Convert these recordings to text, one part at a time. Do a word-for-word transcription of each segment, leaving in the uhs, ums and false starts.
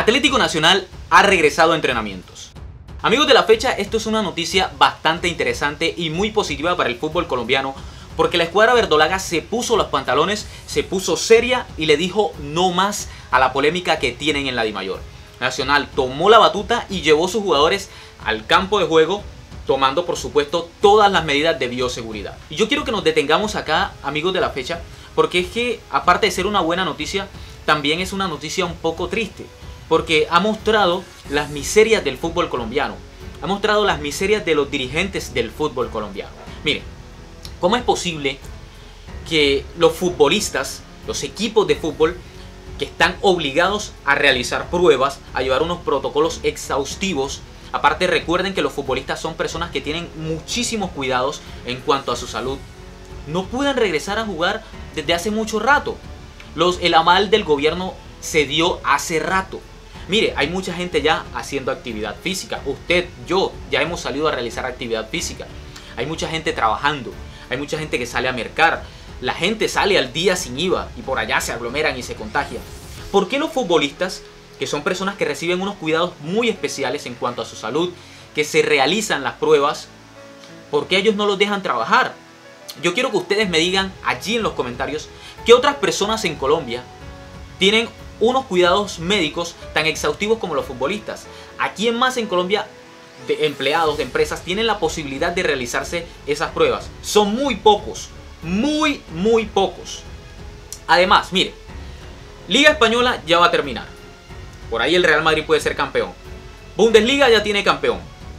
Atlético Nacional ha regresado a entrenamientos. Amigos de La Fecha, esto es una noticia bastante interesante y muy positiva para el fútbol colombiano, porque la escuadra verdolaga se puso los pantalones, se puso seria y le dijo no más a la polémica que tienen en la Dimayor. Nacional tomó la batuta y llevó a sus jugadores al campo de juego, tomando por supuesto todas las medidas de bioseguridad. Y yo quiero que nos detengamos acá, amigos de La Fecha, porque es que aparte de ser una buena noticia, también es una noticia un poco triste, porque ha mostrado las miserias del fútbol colombiano, ha mostrado las miserias de los dirigentes del fútbol colombiano. Miren, ¿cómo es posible que los futbolistas, los equipos de fútbol, que están obligados a realizar pruebas, a llevar unos protocolos exhaustivos, aparte recuerden que los futbolistas son personas que tienen muchísimos cuidados en cuanto a su salud, no puedan regresar a jugar desde hace mucho rato? Los, el aval del gobierno se dio hace rato. Mire, hay mucha gente ya haciendo actividad física. Usted, yo, ya hemos salido a realizar actividad física. Hay mucha gente trabajando. Hay mucha gente que sale a mercar. La gente sale al día sin I V A y por allá se aglomeran y se contagian. ¿Por qué los futbolistas, que son personas que reciben unos cuidados muy especiales en cuanto a su salud, que se realizan las pruebas, por qué ellos no los dejan trabajar? Yo quiero que ustedes me digan allí en los comentarios qué otras personas en Colombia tienen unos cuidados médicos tan exhaustivos como los futbolistas. ¿A quién más en Colombia de empleados de empresas tienen la posibilidad de realizarse esas pruebas? Son muy pocos, muy muy pocos. Además, mire, Liga Española ya va a terminar. Por ahí el Real Madrid puede ser campeón. Bundesliga ya tiene campeón.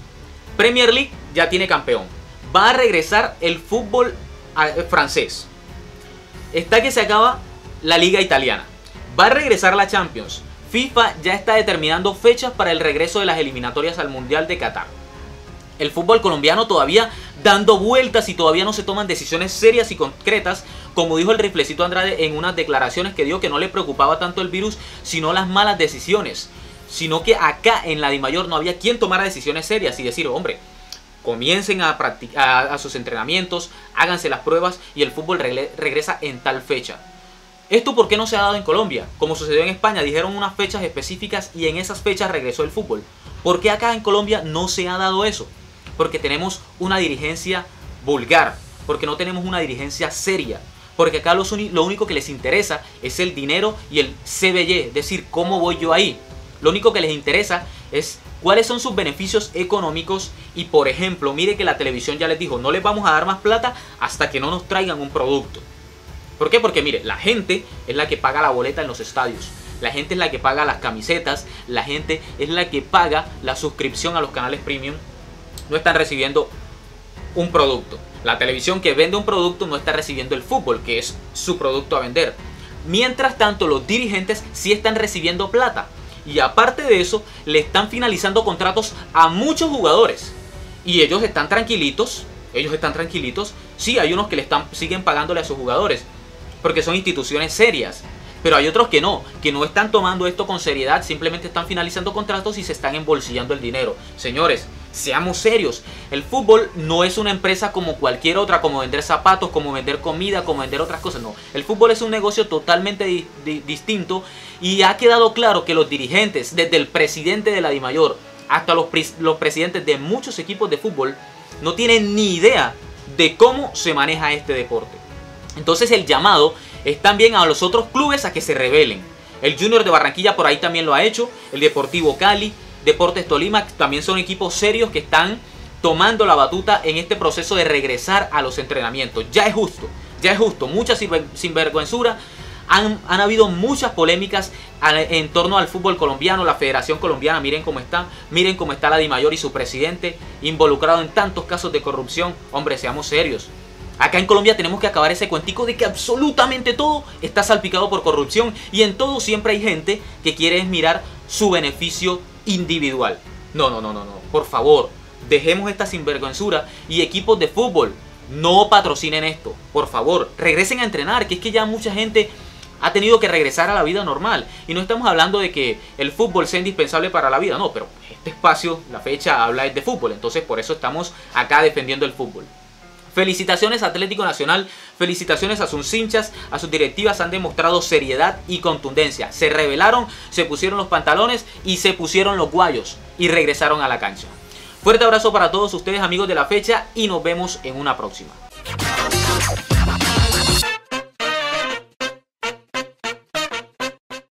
Premier League ya tiene campeón. Va a regresar el fútbol francés. Está que se acaba la Liga Italiana. Va a regresar la Champions. FIFA ya está determinando fechas para el regreso de las eliminatorias al Mundial de Qatar. El fútbol colombiano todavía dando vueltas y todavía no se toman decisiones serias y concretas, como dijo el Riflecito Andrade en unas declaraciones que dio que no le preocupaba tanto el virus, sino las malas decisiones. Sino que acá en la Dimayor no había quien tomara decisiones serias y decir, hombre, comiencen a, practicar, a, a sus entrenamientos, háganse las pruebas y el fútbol regle, regresa en tal fecha. ¿Esto por qué no se ha dado en Colombia? Como sucedió en España, dijeron unas fechas específicas y en esas fechas regresó el fútbol. ¿Por qué acá en Colombia no se ha dado eso? Porque tenemos una dirigencia vulgar, porque no tenemos una dirigencia seria, porque acá los lo único que les interesa es el dinero y el C B Y, es decir, ¿cómo voy yo ahí? Lo único que les interesa es cuáles son sus beneficios económicos y, por ejemplo, mire que la televisión ya les dijo, no les vamos a dar más plata hasta que no nos traigan un producto. ¿Por qué? Porque mire, la gente es la que paga la boleta en los estadios. La gente es la que paga las camisetas. La gente es la que paga la suscripción a los canales premium. No están recibiendo un producto. La televisión que vende un producto no está recibiendo el fútbol, que es su producto a vender. Mientras tanto, los dirigentes sí están recibiendo plata. Y aparte de eso, le están finalizando contratos a muchos jugadores. Y ellos están tranquilitos. Ellos están tranquilitos. Sí, hay unos que le están, siguen pagándole a sus jugadores, porque son instituciones serias. Pero hay otros que no, que no están tomando esto con seriedad, simplemente están finalizando contratos y se están embolsillando el dinero. Señores, seamos serios. El fútbol no es una empresa como cualquier otra, como vender zapatos, como vender comida, como vender otras cosas. No, el fútbol es un negocio totalmente di di distinto y ha quedado claro que los dirigentes, desde el presidente de la Dimayor hasta los, pre los presidentes de muchos equipos de fútbol, no tienen ni idea de cómo se maneja este deporte. Entonces el llamado es también a los otros clubes a que se rebelen. El Junior de Barranquilla por ahí también lo ha hecho, el Deportivo Cali, Deportes Tolima, también son equipos serios que están tomando la batuta en este proceso de regresar a los entrenamientos. Ya es justo, ya es justo, mucha sinvergüenzura. Han, han habido muchas polémicas en torno al fútbol colombiano, la Federación Colombiana, miren cómo está, miren cómo está la Dimayor y su presidente involucrado en tantos casos de corrupción. Hombre, seamos serios. Acá en Colombia tenemos que acabar ese cuentico de que absolutamente todo está salpicado por corrupción y en todo siempre hay gente que quiere mirar su beneficio individual. No, no, no, no, no. Por favor, dejemos esta sinvergüenzura y equipos de fútbol no patrocinen esto. Por favor, regresen a entrenar, que es que ya mucha gente ha tenido que regresar a la vida normal. Y no estamos hablando de que el fútbol sea indispensable para la vida, no, pero este espacio, La Fecha, habla de fútbol, entonces por eso estamos acá defendiendo el fútbol. Felicitaciones a Atlético Nacional, felicitaciones a sus hinchas, a sus directivas, han demostrado seriedad y contundencia. Se rebelaron, se pusieron los pantalones y se pusieron los guayos y regresaron a la cancha. Fuerte abrazo para todos ustedes, amigos de La Fecha, y nos vemos en una próxima.